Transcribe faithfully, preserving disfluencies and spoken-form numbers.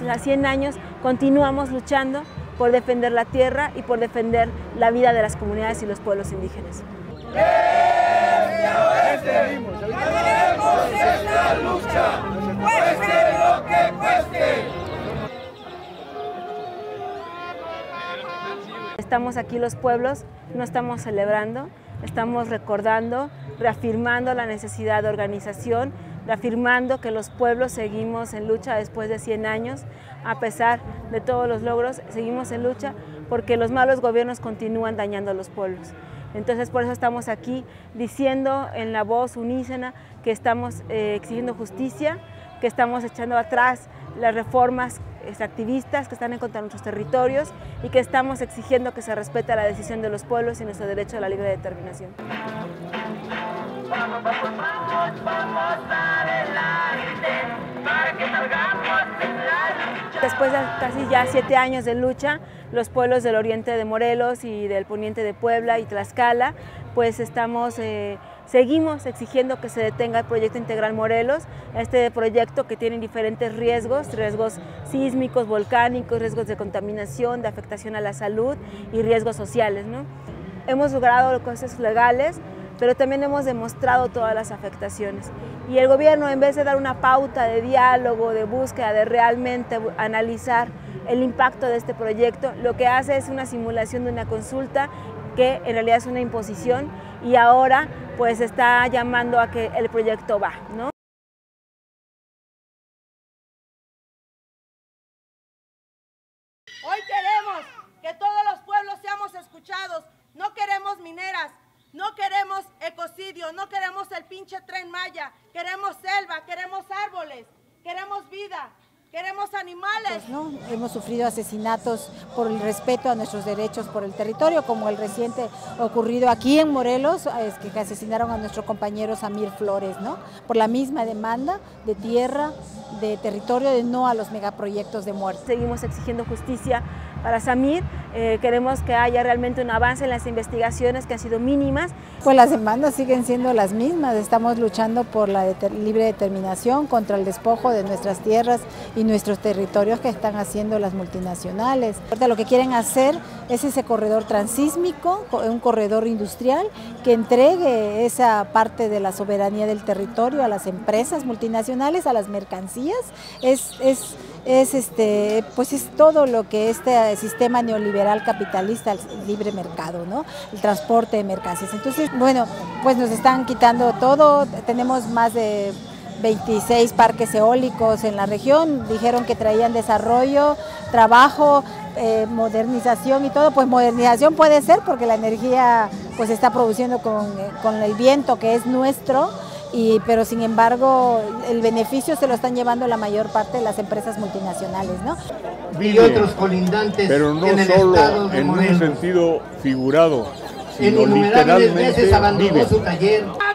cien años continuamos luchando por defender la tierra y por defender la vida de las comunidades y los pueblos indígenas. Ganaremos esta lucha, cueste lo que cueste. Estamos aquí los pueblos, no estamos celebrando, estamos recordando, reafirmando la necesidad de organización, reafirmando que los pueblos seguimos en lucha después de cien años, a pesar de todos los logros, seguimos en lucha porque los malos gobiernos continúan dañando a los pueblos. Entonces por eso estamos aquí diciendo en la voz unísona que estamos eh, exigiendo justicia, que estamos echando atrás las reformas extractivistas que están en contra de nuestros territorios y que estamos exigiendo que se respete la decisión de los pueblos y nuestro derecho a la libre determinación. Vamos, vamos, vamos, vamos adelante para que salgamos en la lucha. Después de casi ya siete años de lucha, los pueblos del oriente de Morelos y del poniente de Puebla y Tlaxcala, pues estamos, eh, seguimos exigiendo que se detenga el proyecto Integral Morelos, este proyecto que tiene diferentes riesgos, riesgos sísmicos, volcánicos, riesgos de contaminación, de afectación a la salud y riesgos sociales, ¿no? Hemos logrado cosas legales, pero también hemos demostrado todas las afectaciones. Y el gobierno, en vez de dar una pauta de diálogo, de búsqueda, de realmente analizar el impacto de este proyecto, lo que hace es una simulación de una consulta que en realidad es una imposición y ahora pues está llamando a que el proyecto va, ¿no? Hoy queremos que todos los pueblos seamos escuchados, no queremos mineras, no queremos ecocidio, no queremos el pinche Tren Maya, queremos selva, queremos árboles, queremos vida. Queremos animales. ¿No? Hemos sufrido asesinatos por el respeto a nuestros derechos por el territorio, como el reciente ocurrido aquí en Morelos, es que asesinaron a nuestro compañero Samir Flores, ¿no? Por la misma demanda de tierra, de territorio, de no a los megaproyectos de muerte. Seguimos exigiendo justicia para Samir, eh, queremos que haya realmente un avance en las investigaciones que han sido mínimas. Pues las demandas siguen siendo las mismas, estamos luchando por la libre determinación, contra el despojo de nuestras tierras y nuestros territorios que están haciendo las multinacionales. Lo que quieren hacer es ese corredor transísmico, un corredor industrial que entregue esa parte de la soberanía del territorio a las empresas multinacionales, a las mercancías. Es, es, es, este, pues es todo lo que este sistema neoliberal capitalista, el libre mercado, ¿no? El transporte de mercancías. Entonces, bueno, pues nos están quitando todo, tenemos más de veintiséis parques eólicos en la región, dijeron que traían desarrollo, trabajo, eh, modernización y todo. Pues modernización puede ser porque la energía pues se está produciendo con, con el viento que es nuestro, y, pero sin embargo el beneficio se lo están llevando la mayor parte de las empresas multinacionales, ¿no? Y otros colindantes, pero no en el solo estado de en Morelos. un sentido figurado, En sino innumerables literalmente veces abandonó viven. su taller.